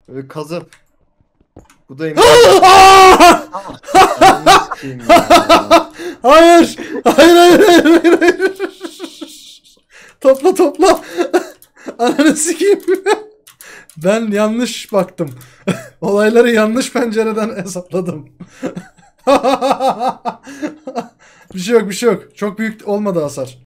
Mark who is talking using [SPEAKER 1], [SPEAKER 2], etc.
[SPEAKER 1] Kazıp. Bu da
[SPEAKER 2] Hayır. Hayır. Topla. Ananı sikeyim. Ben yanlış baktım. Olayları yanlış pencereden hesapladım. Bir şey yok. Çok büyük olmadı hasar.